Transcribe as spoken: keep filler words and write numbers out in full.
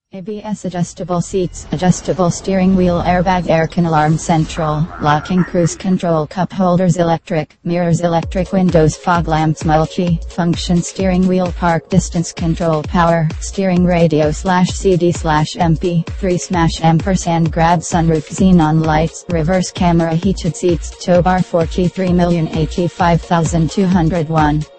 A B S adjustable seats, adjustable steering wheel, airbag, aircon, alarm central, locking cruise control, cup holders, electric, mirrors, electric windows, fog lamps, multi-function steering wheel, park distance control, power, steering radio slash C D slash M P three smash ampersand grab sunroof, xenon lights, reverse camera, heated seats, tow bar, forty-three million eighty-five thousand two hundred one.